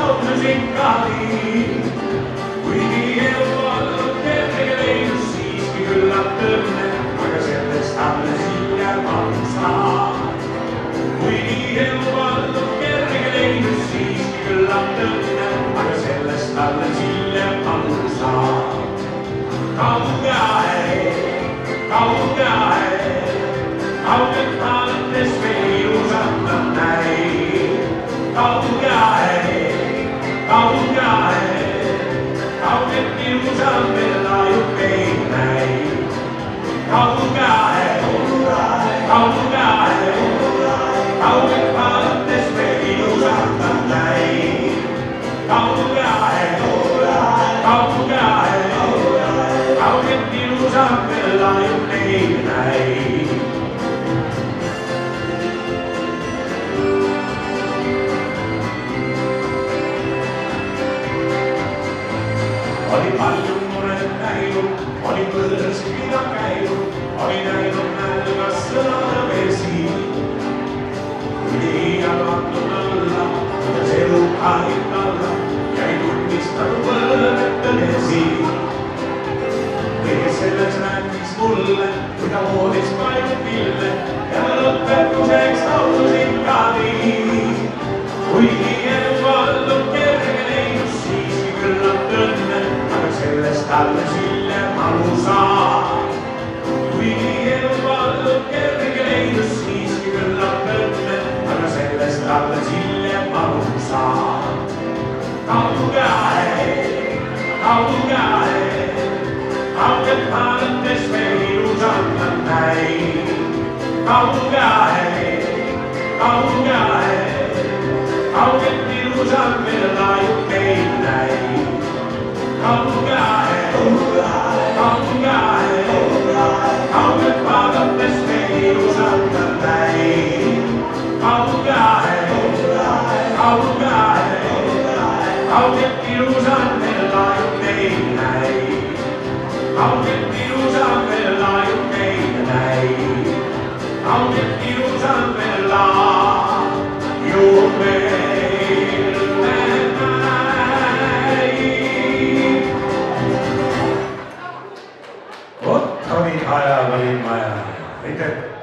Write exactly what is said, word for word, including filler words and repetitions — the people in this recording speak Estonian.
laususin kaliin. Kuigi elu ollut kerkeä leidus siiski kyllä tõnne, aga sellest alles hiljem alustaa. Kuigi elu ollut kerkeä leidus siiski kyllä tõnne, aga sellest alles hiljem alustaa. Kaugae, kaugae, kauget vaadates me ilusammat näin. Kaugae, kaugae, kauget ilusammilla jupein näin. Kaugae, kaugae, kauget vaadates me ilusammat näin. Kaugae, kaugae, kauget ilusammilla jupein näin. Oli paljon monet näinud, oli põõskina käinud, oli näinud nälgas sõnade vesi. Kui liial antud alla, kuidas elu kahit alla, jäi tunnistanud võõretõnesi. Kõige selles rääkis mulle, kui ta voodis paljud pille ja lõpetuseks laususin ka nii. Kuigi elu olnud kerge leidus, siiski küllalt õnne, aga sellest alles hiljem aru saa. Kuigi elu olnud kerge leidus, siiski küllalt õnne, aga sellest alles hiljem aru saa. Kaugae, kaugae, kauget vaadates me ilusammat näin. Kaugae, kaugae, kauget ilusammilla jupein näin. Kaugae, kaugae, kauget vaadates me ilusammat näin. Kaugae, kaugae, kauget ilusammilla jupein näin. Kauget ilusammilla jupein näin. Kauget ilusammilla jupein näin. Vot oli ajaga ilma ja aitäh!